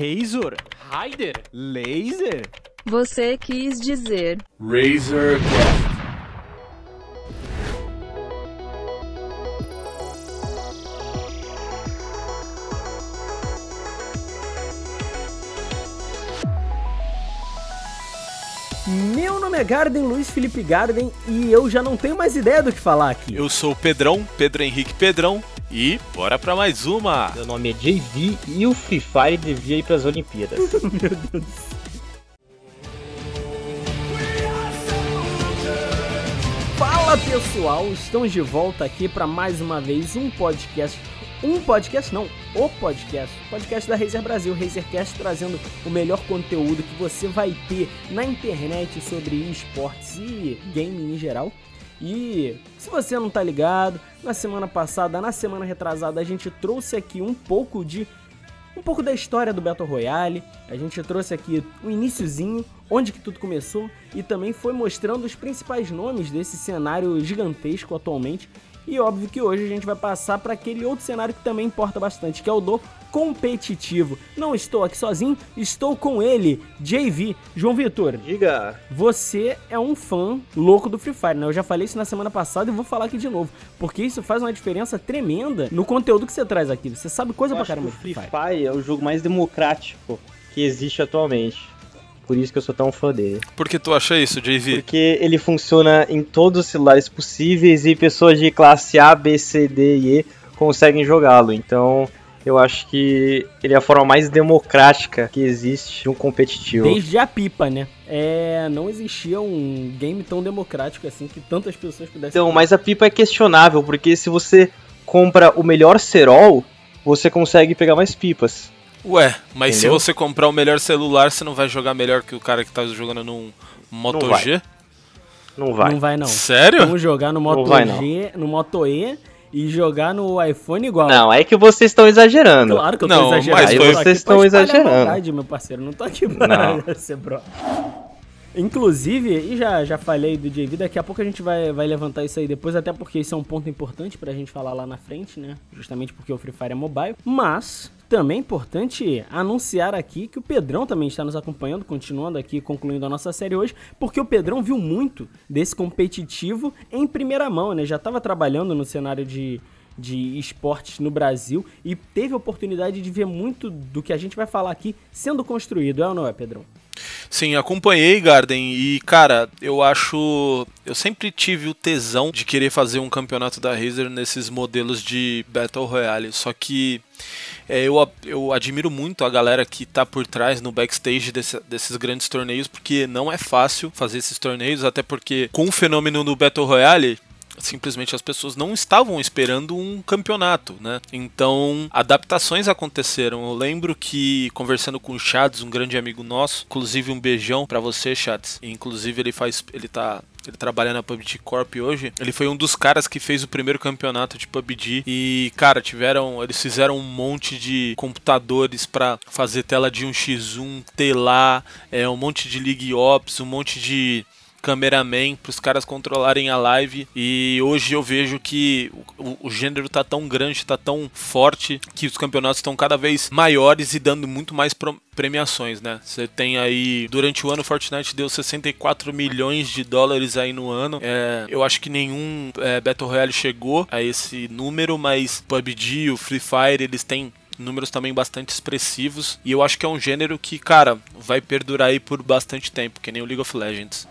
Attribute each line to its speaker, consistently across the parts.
Speaker 1: Razor,
Speaker 2: Raider,
Speaker 1: Laser.
Speaker 3: Você quis dizer
Speaker 4: Razorcast.
Speaker 1: Meu nome é Garden, Luiz Felipe Garden, e eu já não tenho mais ideia do que falar aqui.
Speaker 5: Eu sou o Pedrão, Pedro Henrique Pedrão, e bora pra mais uma!
Speaker 2: meu nome é JV e o Free Fire devia ir pras Olimpíadas.
Speaker 1: Meu Deus do céu. Fala pessoal, estamos de volta aqui para mais uma vez o podcast da Razer Brasil, Razercast, trazendo o melhor conteúdo que você vai ter na internet sobre esportes e gaming em geral. E se você não tá ligado, na semana retrasada, a gente trouxe aqui um pouco da história do Battle Royale. A gente trouxe aqui o iniciozinho, onde que tudo começou, e também foi mostrando os principais nomes desse cenário gigantesco atualmente. E óbvio que hoje a gente vai passar para aquele outro cenário que também importa bastante, que é o do competitivo. Não estou aqui sozinho, estou com ele, JV. João Vitor,
Speaker 2: Diga!
Speaker 1: você é um fã louco do Free Fire, né? Eu já falei isso na semana passada e vou falar aqui de novo, porque isso faz uma diferença tremenda no conteúdo que você traz aqui. Você sabe coisa pra caramba de Free Fire.
Speaker 2: Free Fire é o jogo mais democrático que existe atualmente. Por isso que eu sou tão fã dele.
Speaker 5: Por que tu acha isso, JV?
Speaker 2: Porque ele funciona em todos os celulares possíveis e pessoas de classe A, B, C, D e E conseguem jogá-lo. Então, eu acho que ele é a forma mais democrática que existe de um competitivo.
Speaker 1: Desde a pipa, né? Não existia um game tão democrático assim que tantas pessoas pudessem...
Speaker 2: Então, mas a pipa é questionável, porque se você compra o melhor Serol, você consegue pegar mais pipas.
Speaker 5: Ué, mas
Speaker 2: Entendeu?
Speaker 5: se você comprar o melhor celular, você não vai jogar melhor que o cara que tá jogando num Moto
Speaker 2: Não
Speaker 5: G?
Speaker 2: Não vai.
Speaker 1: Não vai não.
Speaker 5: Sério?
Speaker 1: Vamos jogar no Moto
Speaker 2: vai,
Speaker 1: G, no Moto E e jogar no iPhone igual.
Speaker 2: Não, é que vocês estão exagerando.
Speaker 1: Claro que eu
Speaker 5: Não,
Speaker 1: tô exagerando.
Speaker 5: mas
Speaker 1: Eu tô
Speaker 5: foi-
Speaker 1: aqui
Speaker 2: vocês
Speaker 1: pra
Speaker 2: estão
Speaker 1: espalhar
Speaker 2: exagerando.
Speaker 1: maldade, meu parceiro. Não tô aqui pra ser bro. Inclusive, e já falei do JV, daqui a pouco a gente vai levantar isso aí depois, até porque isso é um ponto importante pra gente falar lá na frente, né? Justamente porque o Free Fire é mobile. Mas também é importante anunciar aqui que o Pedrão também está nos acompanhando, continuando aqui, concluindo a nossa série hoje, porque o Pedrão viu muito desse competitivo em primeira mão, né? Já estava trabalhando no cenário de esportes no Brasil e teve a oportunidade de ver muito do que a gente vai falar aqui sendo construído, é ou não é, Pedrão?
Speaker 5: Sim, acompanhei, Garden, e cara, eu sempre tive o tesão de querer fazer um campeonato da Razer nesses modelos de Battle Royale, só que eu admiro muito a galera que tá por trás no backstage desses grandes torneios, porque não é fácil fazer esses torneios, até porque com o fenômeno do Battle Royale, simplesmente as pessoas não estavam esperando um campeonato, né? Então, adaptações aconteceram. Eu lembro que, conversando com o Chats, um grande amigo nosso, inclusive um beijão pra você, Chats, inclusive ele trabalha na PUBG Corp hoje. Ele foi um dos caras que fez o primeiro campeonato de PUBG. E, cara, eles fizeram um monte de computadores pra fazer tela de 1x1, telar, um monte de League Ops, um monte de cameraman para os caras controlarem a live, e hoje eu vejo que o gênero tá tão grande, tá tão forte, que os campeonatos estão cada vez maiores e dando muito mais premiações, né? Você tem aí, durante o ano, Fortnite deu 64 milhões de dólares aí no ano. Eu acho que nenhum Battle Royale chegou a esse número, mas PUBG, o Free Fire, eles têm números também bastante expressivos, e eu acho que é um gênero que, cara, vai perdurar aí por bastante tempo, que nem o League of Legends.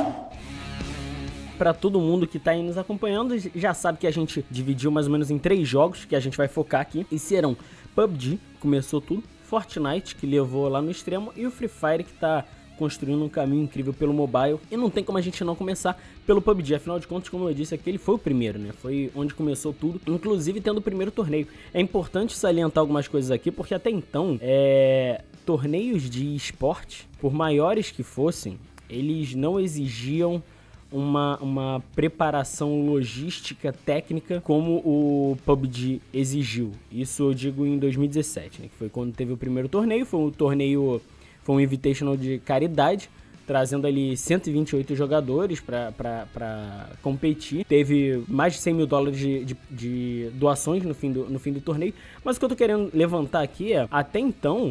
Speaker 1: Pra todo mundo que tá aí nos acompanhando, já sabe que a gente dividiu mais ou menos em 3 jogos que a gente vai focar aqui, e serão PUBG, começou tudo, Fortnite, que levou lá no extremo, e o Free Fire, que tá construindo um caminho incrível pelo mobile, e não tem como a gente não começar pelo PUBG, afinal de contas, como eu disse, aquele foi o primeiro, né? Foi onde começou tudo, inclusive tendo o primeiro torneio. É importante salientar algumas coisas aqui, porque até então, torneios de esporte, por maiores que fossem, eles não exigiam uma preparação logística técnica como o PUBG exigiu. Isso eu digo em 2017, né? Que foi quando teve o primeiro torneio, foi um invitational de caridade, trazendo ali 128 jogadores para competir. Teve mais de 100 mil dólares de doações no fim do torneio. Mas o que eu tô querendo levantar aqui é, até então,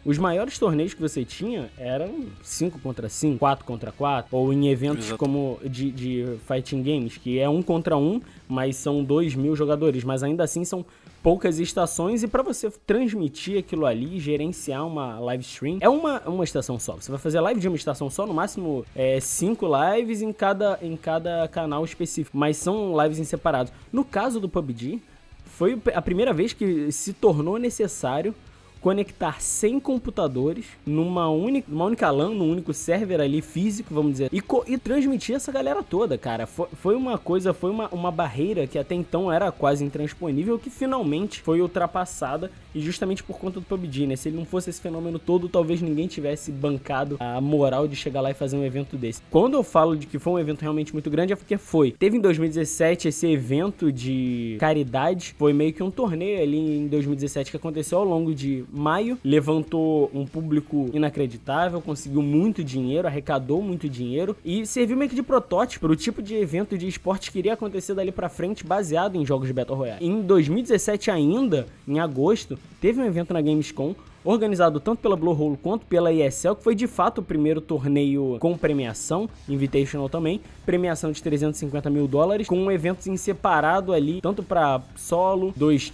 Speaker 1: Os maiores torneios que você tinha eram 5 contra 5, 4 contra 4, ou em eventos como de fighting games, que é 1 contra 1, mas são 2.000 jogadores, mas ainda assim são poucas estações, e para você transmitir aquilo ali, gerenciar uma live stream, é uma estação só. Você vai fazer live de uma estação só, no máximo 5 lives em cada canal específico, mas são lives em separados. No caso do PUBG, foi a primeira vez que se tornou necessário conectar 100 computadores numa única LAN, num único server ali físico, vamos dizer, e transmitir essa galera toda, cara. Foi uma barreira que até então era quase intransponível, que finalmente foi ultrapassada, e justamente por conta do PUBG, né? Se ele não fosse esse fenômeno todo, talvez ninguém tivesse bancado a moral de chegar lá e fazer um evento desse. Quando eu falo de que foi um evento realmente muito grande, é porque foi. Teve em 2017 esse evento de caridade, foi meio que um torneio ali em 2017 que aconteceu ao longo de maio, levantou um público inacreditável, conseguiu muito dinheiro, arrecadou muito dinheiro e serviu meio que de protótipo para o tipo de evento de esporte que iria acontecer dali pra frente, baseado em jogos de Battle Royale. Em 2017 ainda, em agosto, teve um evento na Gamescom, organizado tanto pela Bluehole quanto pela ESL, que foi de fato o primeiro torneio com premiação, Invitational também, premiação de $350 mil, com eventos em separado ali, tanto para solo, 2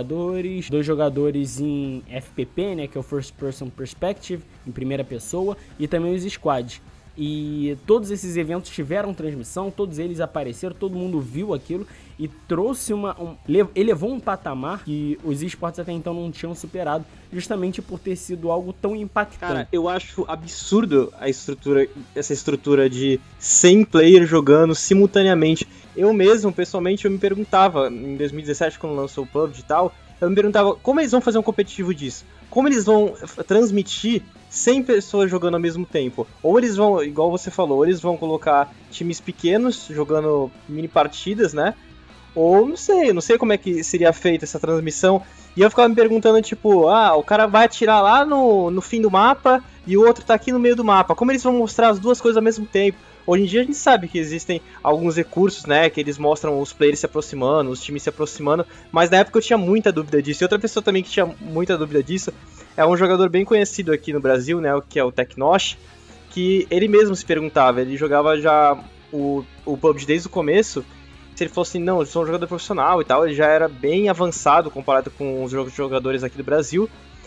Speaker 1: jogadores em FPP, né, que é o First Person Perspective, em primeira pessoa, e também os squads. E todos esses eventos tiveram transmissão, todos eles apareceram, todo mundo viu aquilo e trouxe elevou um patamar que os esportes até então não tinham superado, justamente por ter sido algo tão impactante.
Speaker 2: Cara, eu acho absurdo essa estrutura de 100 players jogando simultaneamente. Eu mesmo, pessoalmente, eu me perguntava, em 2017, quando lançou o PUBG e tal, eu me perguntava como eles vão fazer um competitivo disso? Como eles vão transmitir 100 pessoas jogando ao mesmo tempo? Ou eles vão, igual você falou, ou eles vão colocar times pequenos jogando mini partidas, né? Ou não sei como é que seria feita essa transmissão. E eu ficava me perguntando, tipo, o cara vai atirar lá no fim do mapa e o outro tá aqui no meio do mapa. Como eles vão mostrar as duas coisas ao mesmo tempo? Hoje em dia a gente sabe que existem alguns recursos, né, que eles mostram os players se aproximando, os times se aproximando, mas na época eu tinha muita dúvida disso. E outra pessoa também que tinha muita dúvida disso é um jogador bem conhecido aqui no Brasil, né, que é o Teknosh, que ele mesmo se perguntava, ele jogava já o PUBG desde o começo. Se ele fosse assim, não, eu sou um jogador profissional e tal, ele já era bem avançado comparado com os jogadores aqui do Brasil.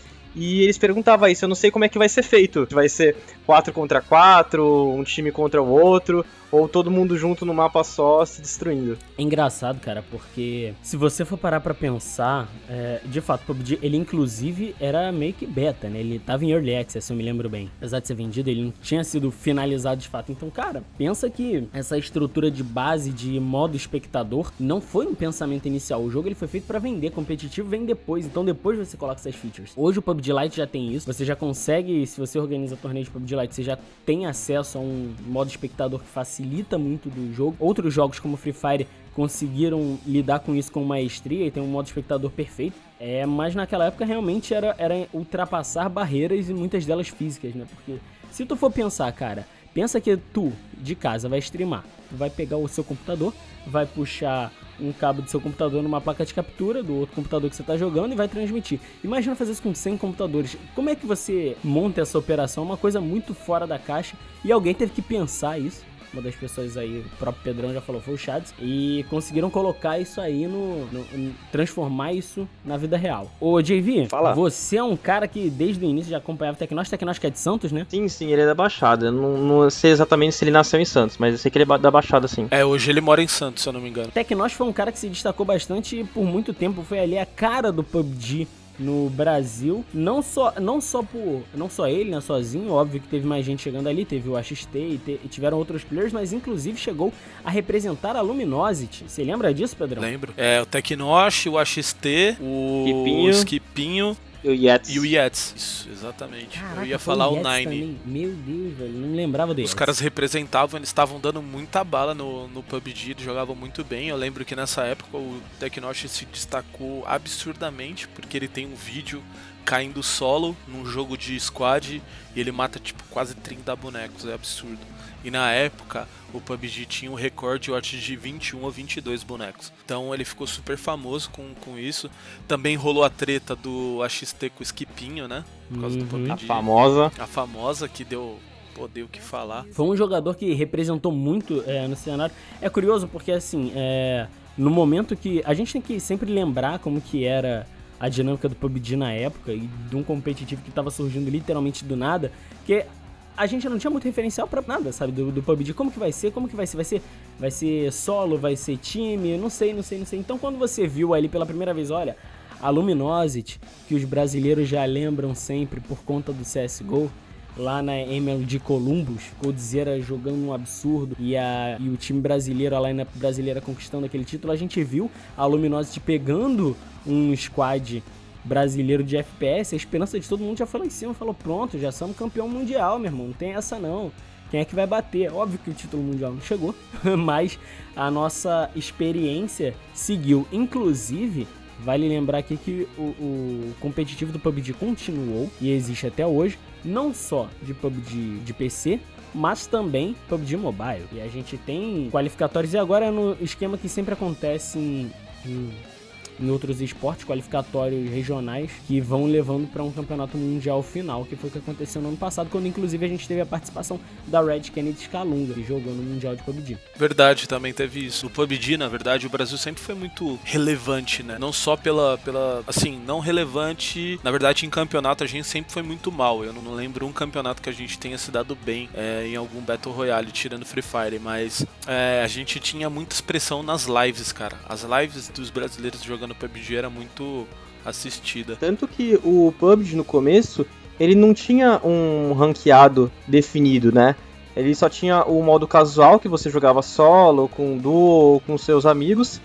Speaker 2: E eles perguntavam isso, eu não sei como é que vai ser feito. Vai ser 4 contra 4, um time contra o outro, ou todo mundo junto no mapa só se destruindo.
Speaker 1: É engraçado, cara, porque se você for parar pra pensar, de fato, o PUBG, ele inclusive era meio que beta, né? Ele tava em Early Access, eu me lembro bem. Apesar de ser vendido, ele não tinha sido finalizado de fato. Então, cara, pensa que essa estrutura de base de modo espectador não foi um pensamento inicial. O jogo ele foi feito pra vender, competitivo vem depois. Então depois você coloca essas features. Hoje o PUBG Lite já tem isso. Você já consegue, se você organiza torneio de PUBG Lite, você já tem acesso a um modo espectador que facilita muito do jogo. Outros jogos como Free Fire conseguiram lidar com isso com maestria e tem um modo espectador perfeito. Mas naquela época realmente era ultrapassar barreiras e muitas delas físicas, né? Porque se tu for pensar, cara, pensa que tu, de casa, vai streamar. Tu vai pegar o seu computador, vai puxar um cabo do seu computador numa placa de captura do outro computador que você está jogando e vai transmitir. Imagina fazer isso com 100 computadores. Como é que você monta essa operação? Uma coisa muito fora da caixa e alguém teve que pensar isso. Uma das pessoas aí, o próprio Pedrão já falou, foi o Chads, e conseguiram colocar isso aí transformar isso na vida real. Ô, JV,
Speaker 2: fala.
Speaker 1: Você é um cara que desde o início já acompanhava o Teknosh. Teknosh que é de Santos, né?
Speaker 2: Sim, ele é da Baixada. Eu não sei exatamente se ele nasceu em Santos, mas eu sei que ele é da Baixada, sim.
Speaker 5: Hoje ele mora em Santos, se eu não me engano.
Speaker 1: Teknosh foi um cara que se destacou bastante e por muito tempo foi ali a cara do PUBG no Brasil, não só ele, né, sozinho, óbvio que teve mais gente chegando ali, teve o AXT e tiveram outros players, mas inclusive chegou a representar a Luminosity. Você lembra disso, Pedrão?
Speaker 5: Lembro. O Teknosh, o AXT, o Skipinho
Speaker 2: e o Yetz.
Speaker 5: E o Yetz, isso, exatamente.
Speaker 1: Caraca,
Speaker 5: eu ia falar o Nine.
Speaker 1: Também. Meu Deus, velho, não lembrava dele.
Speaker 5: Os caras representavam, eles estavam dando muita bala no PUBG, eles jogavam muito bem. Eu lembro que nessa época o Teknosh se destacou absurdamente, porque ele tem um vídeo caindo solo num jogo de squad e ele mata tipo quase 30 bonecos, é absurdo. E na época o PUBG tinha um recorde, eu acho, de 21 ou 22 bonecos. Então ele ficou super famoso com isso. Também rolou a treta do AXT com o Skipinho, né? Por causa do PUBG.
Speaker 2: A
Speaker 5: famosa que deu o que falar.
Speaker 1: Foi um jogador que representou muito no cenário. É curioso porque, assim, no momento que... A gente tem que sempre lembrar como que era a dinâmica do PUBG na época e de um competitivo que estava surgindo literalmente do nada, que a gente não tinha muito referencial pra nada, sabe, do PUBG. Como que vai ser? Vai ser solo? Vai ser time? Não sei. Então, quando você viu ali pela primeira vez, olha, a Luminosity, que os brasileiros já lembram sempre por conta do CSGO, lá na MLG Columbus, Coldzera jogando um absurdo e o time brasileiro, a lineup brasileira conquistando aquele título, a gente viu a Luminosity pegando um squad brasileiro de FPS, a esperança de todo mundo já foi lá em cima, falou, pronto, já somos campeão mundial, meu irmão, não tem essa não. Quem é que vai bater? Óbvio que o título mundial não chegou, mas a nossa experiência seguiu. Inclusive, vale lembrar aqui que o competitivo do PUBG continuou e existe até hoje, não só de PUBG de PC, mas também PUBG Mobile. E a gente tem qualificatórios, e agora no esquema que sempre acontece em outros esportes, qualificatórios regionais, que vão levando para um campeonato mundial final, que foi o que aconteceu no ano passado, quando inclusive a gente teve a participação da Red Kennedy Scalunga, que jogou no Mundial de PUBG.
Speaker 5: Verdade, também teve isso. O PUBG, na verdade, o Brasil sempre foi muito relevante, né? Não só pela assim, não relevante, na verdade, em campeonato a gente sempre foi muito mal. Eu não lembro um campeonato que a gente tenha se dado bem em algum Battle Royale, tirando Free Fire, mas a gente tinha muita expressão nas lives, cara. As lives dos brasileiros jogando PUBG era muito assistida.
Speaker 2: Tanto que o PUBG no começo, ele não tinha um ranqueado definido, né? Ele só tinha o modo casual, que você jogava solo, com duo, com seus amigos.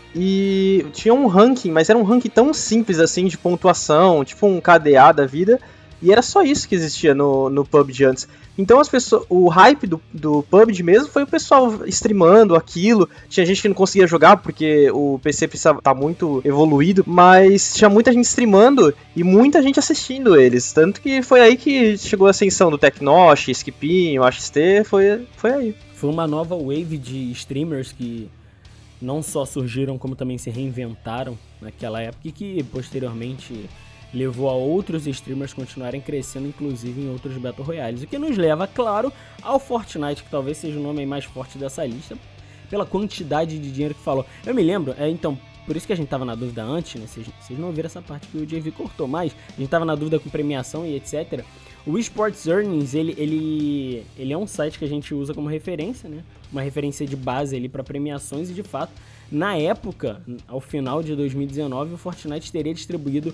Speaker 2: E tinha um ranking, mas era um ranking tão simples assim, de pontuação, tipo um KDA da vida. E era só isso que existia no PUBG antes. Então o hype do PUBG mesmo foi o pessoal streamando aquilo. Tinha gente que não conseguia jogar porque o PC precisava estar muito evoluído, mas tinha muita gente streamando e muita gente assistindo eles. Tanto que foi aí que chegou a ascensão do Tecnosh, Skipinho, AXT, foi aí.
Speaker 1: Foi uma nova wave de streamers que não só surgiram, como também se reinventaram naquela época e que posteriormente levou a outros streamers continuarem crescendo, inclusive em outros Battle Royales. O que nos leva, claro, ao Fortnite, que talvez seja o nome mais forte dessa lista, pela quantidade de dinheiro que falou. Eu me lembro, então, por isso que a gente tava na dúvida antes, né? Vocês não ouviram essa parte que o JV cortou, mas a gente tava na dúvida com premiação e etc. O Esports Earnings, ele é um site que a gente usa como referência, né? Uma referência de base ali para premiações e, de fato, na época, ao final de 2019, o Fortnite teria distribuído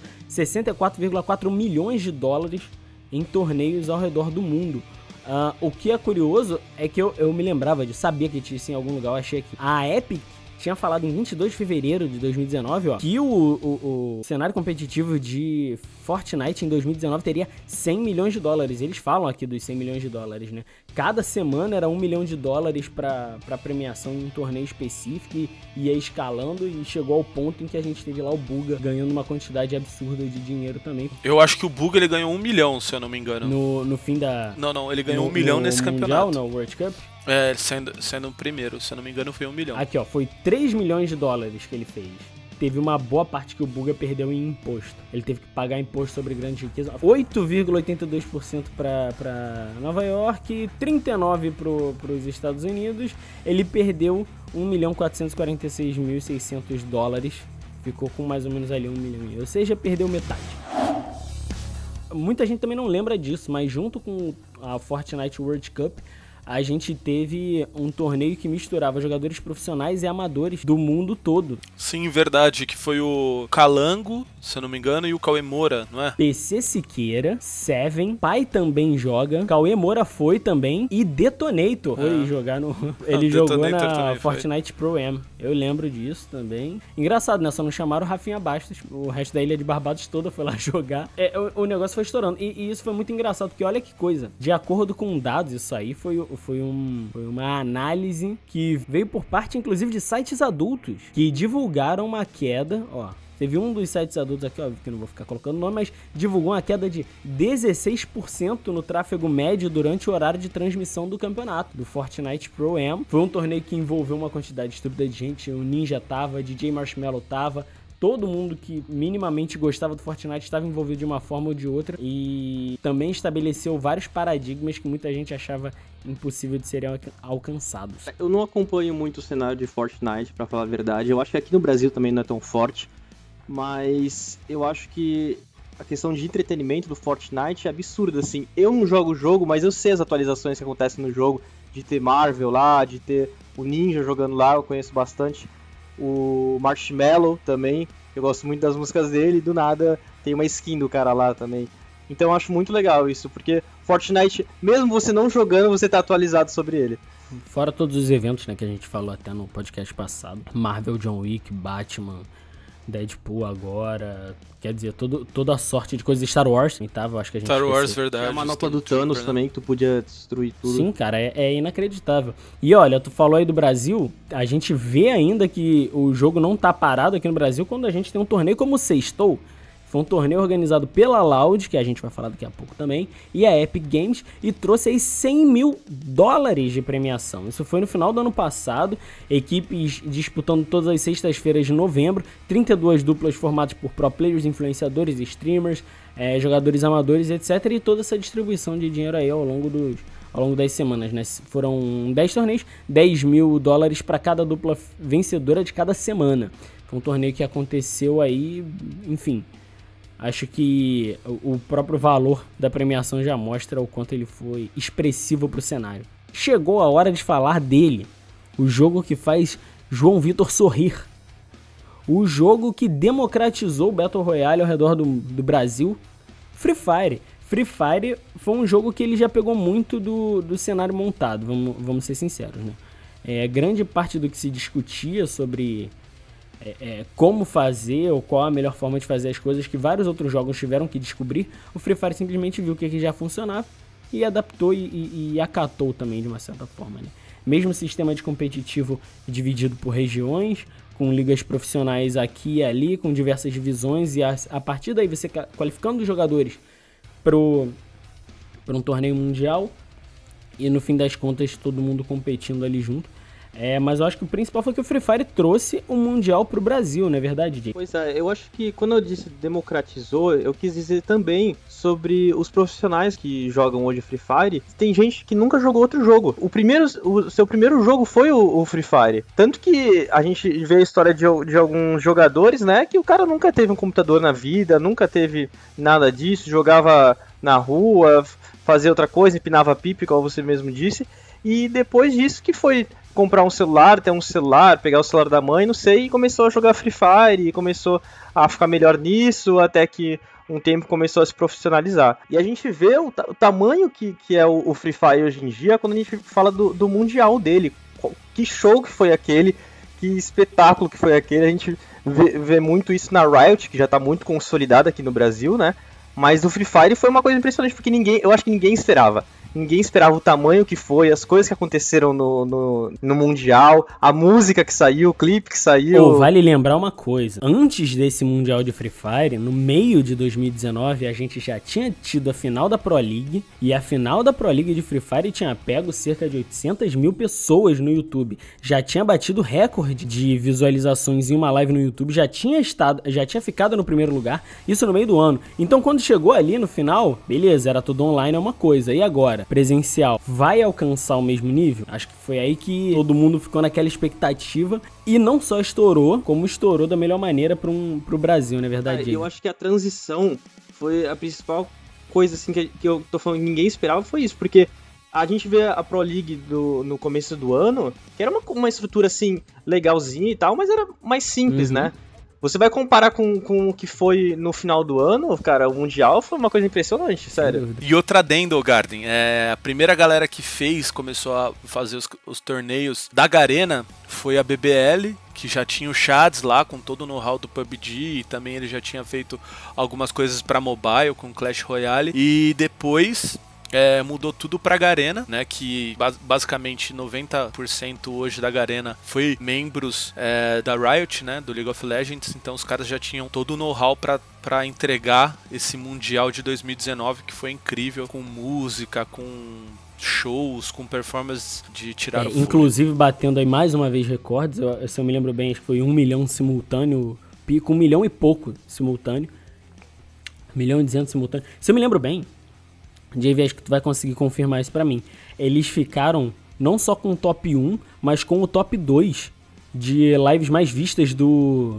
Speaker 1: 64,4 milhões de dólares em torneios ao redor do mundo. O que é curioso é que eu me lembrava sabia que tinha isso em algum lugar, eu achei aqui. A Epic tinha falado em 22 de fevereiro de 2019, ó, que o cenário competitivo de Fortnite em 2019 teria 100 milhões de dólares. Eles falam aqui dos 100 milhões de dólares, né? Cada semana era 1 milhão de dólares para premiação em um torneio específico e ia escalando e chegou ao ponto em que a gente teve lá o Buga ganhando uma quantidade absurda de dinheiro também.
Speaker 5: Eu acho que o Buga ele ganhou 1 milhão, se eu não me engano.
Speaker 1: No fim da...
Speaker 5: Não, ele ganhou 1 milhão nesse campeonato.
Speaker 1: No World Cup?
Speaker 5: Sendo o primeiro, se eu não me engano foi 1 milhão.
Speaker 1: Aqui, ó, foi 3 milhões de dólares que ele fez. Teve uma boa parte que o Buga perdeu em imposto. Ele teve que pagar imposto sobre grande riqueza. 8,82% para Nova York, 39% para os Estados Unidos. Ele perdeu 1.446.600 dólares. Ficou com mais ou menos ali 1 milhão. Ou seja, perdeu metade. Muita gente também não lembra disso, mas junto com a Fortnite World Cup, a gente teve um torneio que misturava jogadores profissionais e amadores do mundo todo.
Speaker 5: Sim, verdade, que foi o Calango, se eu não me engano, e o Cauê Moura, não é?
Speaker 1: PC Siqueira, Seven, Pai também joga, Cauê Moura foi também, e Detonator foi jogar no... Ele jogou na Fortnite Pro Am. Eu lembro disso também. Engraçado, né? Só não chamaram o Rafinha Bastos, o resto da Ilha de Barbados toda foi lá jogar. O negócio foi estourando. E isso foi muito engraçado, porque olha que coisa. De acordo com dados, isso aí foi uma análise que veio por parte, inclusive, de sites adultos, que divulgaram uma queda, ó, Teve um dos sites adultos aqui, óbvio que eu não vou ficar colocando nome, mas divulgou uma queda de 16% no tráfego médio durante o horário de transmissão do campeonato, do Fortnite Pro Am. Foi um torneio que envolveu uma quantidade estúpida de gente, o Ninja tava, DJ Marshmello tava, todo mundo que minimamente gostava do Fortnite estava envolvido de uma forma ou de outra, e também estabeleceu vários paradigmas que muita gente achava impossível de serem alcançados.
Speaker 2: Eu não acompanho muito o cenário de Fortnite, pra falar a verdade. Eu acho que aqui no Brasil também não é tão forte, mas eu acho que a questão de entretenimento do Fortnite é absurda, assim. Eu não jogo o jogo, mas eu sei as atualizações que acontecem no jogo, de ter Marvel lá, de ter o Ninja jogando lá, eu conheço bastante. O Marshmello também, eu gosto muito das músicas dele, e do nada tem uma skin do cara lá também. Então eu acho muito legal isso, porque Fortnite, mesmo você não jogando, você tá atualizado sobre ele.
Speaker 1: Fora todos os eventos, né, que a gente falou até no podcast passado, Marvel, John Wick, Batman, Deadpool agora, quer dizer, toda a sorte de coisas. Star Wars também tava, acho que a gente
Speaker 5: Star Wars,
Speaker 1: esqueceu.
Speaker 5: verdade.
Speaker 2: É a manopla do Thanos também, que tu podia destruir tudo.
Speaker 1: Sim, cara, é inacreditável. E olha, tu falou aí do Brasil, a gente vê ainda que o jogo não tá parado aqui no Brasil quando a gente tem um torneio como o Sextou. Foi um torneio organizado pela Loud, que a gente vai falar daqui a pouco também, e a Epic Games, e trouxe aí $100 mil de premiação. Isso foi no final do ano passado, equipes disputando todas as sextas-feiras de novembro, 32 duplas formadas por pro players, influenciadores, streamers, jogadores amadores, etc. E toda essa distribuição de dinheiro aí ao longo das semanas, né? Foram 10 torneios, $10 mil para cada dupla vencedora de cada semana. Foi um torneio que aconteceu aí, enfim... Acho que o próprio valor da premiação já mostra o quanto ele foi expressivo pro cenário. Chegou a hora de falar dele, o jogo que faz João Vitor sorrir. O jogo que democratizou o Battle Royale ao redor do Brasil, Free Fire. Free Fire foi um jogo que ele já pegou muito do cenário montado, vamos ser sinceros, né? Grande parte do que se discutia sobre... como fazer ou qual a melhor forma de fazer as coisas que vários outros jogos tiveram que descobrir, o Free Fire simplesmente viu o que já funcionava e adaptou e acatou também de uma certa forma, né? Mesmo sistema de competitivo dividido por regiões, com ligas profissionais aqui e ali, com diversas divisões, e a partir daí você qualificando os jogadores para um torneio mundial e no fim das contas todo mundo competindo ali junto. Mas eu acho que o principal foi que o Free Fire trouxe o Mundial pro Brasil, não é verdade, Jay?
Speaker 2: Pois é, eu acho que quando eu disse democratizou, eu quis dizer também sobre os profissionais que jogam hoje Free Fire. Tem gente que nunca jogou outro jogo. O seu primeiro jogo foi o Free Fire. Tanto que a gente vê a história de alguns jogadores, né, que o cara nunca teve um computador na vida, nunca teve nada disso, jogava na rua, fazia outra coisa, empinava pipa, como você mesmo disse. E depois disso que foi comprar um celular, ter um celular, pegar o celular da mãe, não sei, e começou a jogar Free Fire, e começou a ficar melhor nisso, até que um tempo começou a se profissionalizar. E a gente vê o tamanho que é o Free Fire hoje em dia, quando a gente fala do mundial dele. Que show que foi aquele, que espetáculo que foi aquele, a gente vê muito isso na Riot, que já está muito consolidada aqui no Brasil, né? Mas o Free Fire foi uma coisa impressionante, porque eu acho que ninguém esperava. Ninguém esperava o tamanho que foi, as coisas que aconteceram no Mundial, a música que saiu, o clipe que saiu.
Speaker 1: Vale lembrar uma coisa, antes desse Mundial de Free Fire, no meio de 2019, a gente já tinha tido a final da Pro League, e a final da Pro League de Free Fire tinha pego cerca de 800 mil pessoas no YouTube. Já tinha batido recorde de visualizações em uma live no YouTube, já tinha ficado no primeiro lugar, isso no meio do ano. Então quando chegou ali no final, beleza, era tudo online, é uma coisa, e agora? Presencial vai alcançar o mesmo nível? Acho que foi aí que todo mundo ficou naquela expectativa e não só estourou, como estourou da melhor maneira pro Brasil, não é verdade?
Speaker 2: Eu acho que a transição foi a principal coisa assim que eu tô falando que ninguém esperava, foi isso, porque a gente vê a Pro League no começo do ano, que era uma estrutura assim legalzinha e tal, mas era mais simples, né? Você vai comparar com o que foi no final do ano, cara, o Mundial foi uma coisa impressionante, sério.
Speaker 5: E outra adendo, Garden, a primeira galera que começou a fazer os torneios da Garena foi a BBL, que já tinha o Shads lá com todo o know-how do PUBG, e também ele já tinha feito algumas coisas pra mobile com Clash Royale, e depois mudou tudo pra Garena, né? Que basicamente 90% hoje da Garena foi membros da Riot, né? Do League of Legends. Então os caras já tinham todo o know-how pra entregar esse Mundial de 2019, que foi incrível, com música, com shows, com performances de tirar o fôlego.
Speaker 1: Inclusive batendo aí mais uma vez recordes, se eu me lembro bem, acho que foi 1 milhão simultâneo, pico 1 milhão e pouco simultâneo, 1 milhão e 200 simultâneo. Se eu me lembro bem, JV, acho que tu vai conseguir confirmar isso pra mim. Eles ficaram não só com o top 1, mas com o top 2 de lives mais vistas do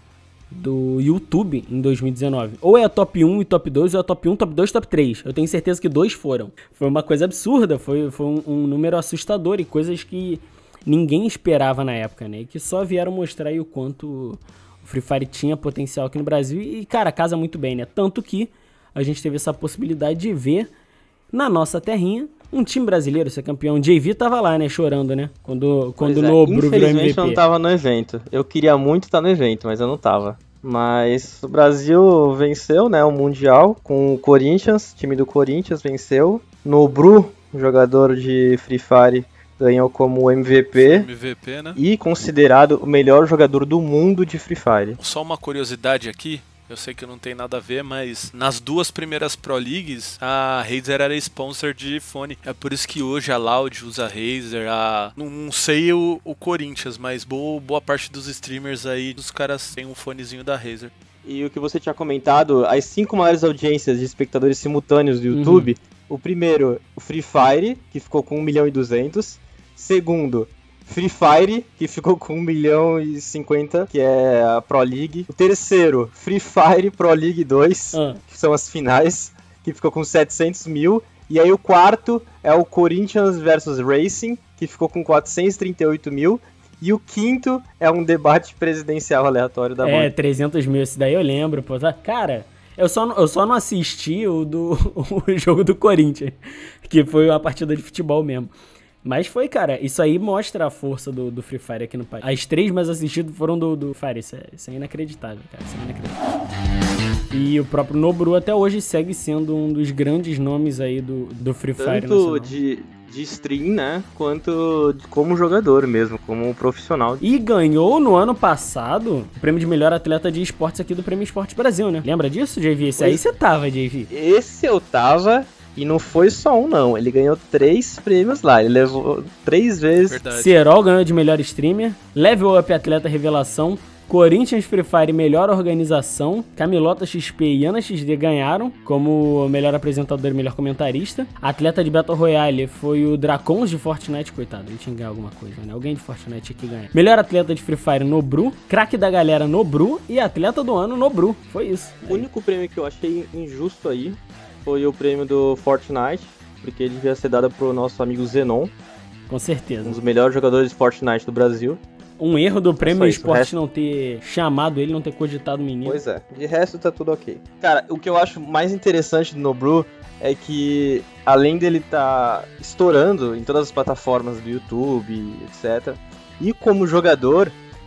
Speaker 1: YouTube em 2019. Ou é a top 1 e top 2, ou é a top 1, top 2, top 3. Eu tenho certeza que 2 foram. Foi uma coisa absurda, foi um número assustador e coisas que ninguém esperava na época, né? E que só vieram mostrar aí o quanto o Free Fire tinha potencial aqui no Brasil. E, cara, casa muito bem, né? Tanto que a gente teve essa possibilidade de ver na nossa terrinha um time brasileiro ser campeão. JV tava lá, né, chorando, né? Quando o Nobru virou MVP.
Speaker 2: Infelizmente eu não tava no evento. Eu queria muito estar no evento, mas eu não tava. Mas o Brasil venceu, né, o Mundial com o Corinthians, time do Corinthians venceu. Nobru, jogador de Free Fire, ganhou como MVP,
Speaker 5: né?
Speaker 2: E considerado o melhor jogador do mundo de Free Fire.
Speaker 5: Só uma curiosidade aqui. Eu sei que não tem nada a ver, mas nas 2 primeiras Pro Leagues, a Razer era sponsor de fone. É por isso que hoje a Loud usa a Razer, não sei o Corinthians, mas boa parte dos streamers aí, os caras têm um fonezinho da Razer.
Speaker 2: E o que você tinha comentado, as 5 maiores audiências de espectadores simultâneos do YouTube, o primeiro, o Free Fire, que ficou com 1 milhão e 200. Segundo, Free Fire, que ficou com 1 milhão e 50, que é a Pro League. O terceiro, Free Fire Pro League 2, que são as finais, que ficou com 700 mil. E aí o quarto é o Corinthians vs Racing, que ficou com 438 mil. E o quinto é um debate presidencial aleatório da Band.
Speaker 1: 300 mil, esse daí eu lembro, pô. Cara, eu só não assisti o jogo do Corinthians, que foi uma partida de futebol mesmo. Mas foi, cara, isso aí mostra a força do Free Fire aqui no país. As 3 mais assistidas foram do Fire, isso é inacreditável, cara, isso é inacreditável. E o próprio Nobru até hoje segue sendo um dos grandes nomes aí do Free Fire nacional.
Speaker 2: Tanto de stream, né, quanto como jogador mesmo, como profissional.
Speaker 1: E ganhou no ano passado o prêmio de melhor atleta de esportes aqui do Prêmio Esporte Brasil, né? Lembra disso, JV? Esse aí você tava, JV.
Speaker 2: Esse eu tava... E não foi só um, não. Ele ganhou 3 prêmios lá. Ele levou 3 vezes.
Speaker 5: Verdade.
Speaker 1: Serol ganhou de melhor streamer. Level Up Atleta Revelação. Corinthians Free Fire Melhor Organização. Camilota XP e Ana XD ganharam como melhor apresentador e melhor comentarista. Atleta de Battle Royale foi o Dracons de Fortnite. Coitado, ele tinha que ganhar alguma coisa, né? Alguém de Fortnite aqui ganha. Melhor atleta de Free Fire, Nobru. Craque da galera, Nobru. E atleta do ano, Nobru. Foi isso.
Speaker 2: O único prêmio que eu achei injusto aí foi o prêmio do Fortnite, porque ele devia ser dado pro nosso amigo Zenon.
Speaker 1: Com certeza.
Speaker 2: Um dos melhores jogadores de Fortnite do Brasil.
Speaker 1: Um erro do Prêmio Esporte não ter chamado ele, não ter cogitado o menino.
Speaker 2: Pois é, de resto tá tudo ok. Cara, o que eu acho mais interessante do Nobru é que, além dele tá estourando em todas as plataformas do YouTube, etc., e como jogador,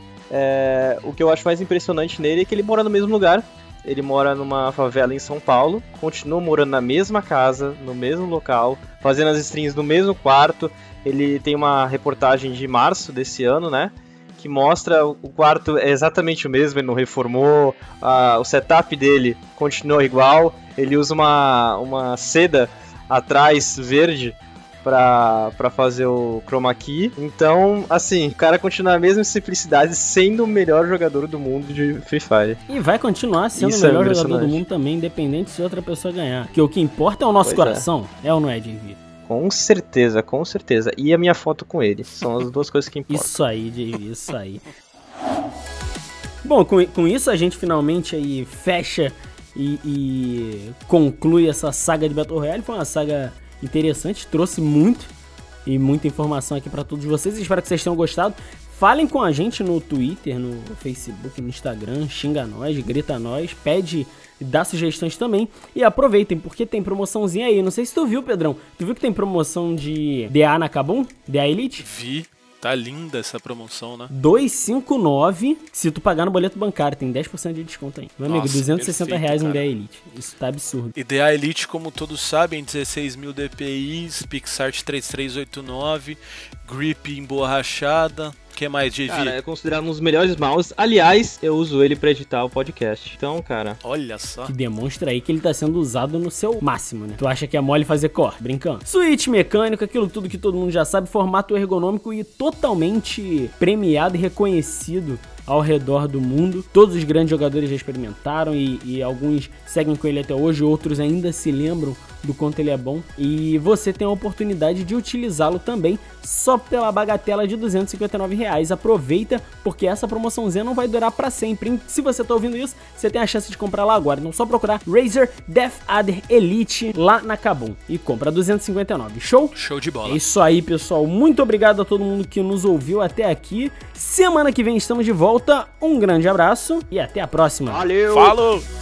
Speaker 2: o que eu acho mais impressionante nele é que ele mora no mesmo lugar. Ele mora numa favela em São Paulo, continua morando na mesma casa, no mesmo local, fazendo as streams no mesmo quarto. Ele tem uma reportagem de março desse ano, né? Que mostra o quarto é exatamente o mesmo, ele não reformou, o setup dele continua igual. Ele usa uma seda atrás verde pra fazer o chroma key. Então, assim, o cara continua a mesma simplicidade, sendo o melhor jogador do mundo de Free Fire.
Speaker 1: E vai continuar sendo o melhor jogador do mundo também, independente se outra pessoa ganhar. Porque o que importa é o nosso coração, é ou não é, JV?
Speaker 2: Com certeza, com certeza. E a minha foto com ele. São as duas coisas que importam.
Speaker 1: Isso aí, JV, isso aí. Bom, com isso a gente finalmente aí fecha e conclui essa saga de Battle Royale. Foi uma saga interessante, trouxe muita informação aqui pra todos vocês. Espero que vocês tenham gostado. Falem com a gente no Twitter, no Facebook, no Instagram, xinga nós, grita nós, pede, dá sugestões também. E aproveitem, porque tem promoçãozinha aí. Não sei se tu viu, Pedrão. Tu viu que tem promoção de DA na Kabum? DA Elite?
Speaker 5: Vi. Tá linda essa promoção, né?
Speaker 1: 259, se tu pagar no boleto bancário, tem 10% de desconto aí. Meu amigo,
Speaker 5: Nossa,
Speaker 1: R$260
Speaker 5: perfeito,
Speaker 1: um
Speaker 5: cara.
Speaker 1: DA Elite. Isso tá absurdo.
Speaker 5: E DA Elite, como todos sabem, 16.000 DPIs, PixArt 3389, grip emborrachada. O que mais, JV?
Speaker 2: Cara, é considerado um dos melhores mouse. Aliás, eu uso ele pra editar o podcast. Então, cara...
Speaker 5: Olha só.
Speaker 1: Que demonstra aí que ele tá sendo usado no seu máximo, né? Tu acha que é mole fazer core? Brincando. Switch mecânico, aquilo tudo que todo mundo já sabe, formato ergonômico e totalmente premiado e reconhecido ao redor do mundo. Todos os grandes jogadores já experimentaram e alguns seguem com ele até hoje, outros ainda se lembram do quanto ele é bom. E você tem a oportunidade de utilizá-lo também só pela bagatela de R$259. Aproveita, porque essa promoçãozinha não vai durar pra sempre, hein? Se você tá ouvindo isso, você tem a chance de comprar lá agora. Então só procurar Razer Death Adder Elite lá na Kabum e compra 259. Show?
Speaker 5: Show de bola.
Speaker 1: É isso aí, pessoal. Muito obrigado a todo mundo que nos ouviu até aqui. Semana que vem estamos de volta. Um grande abraço e até a próxima.
Speaker 2: Valeu!
Speaker 5: Falou!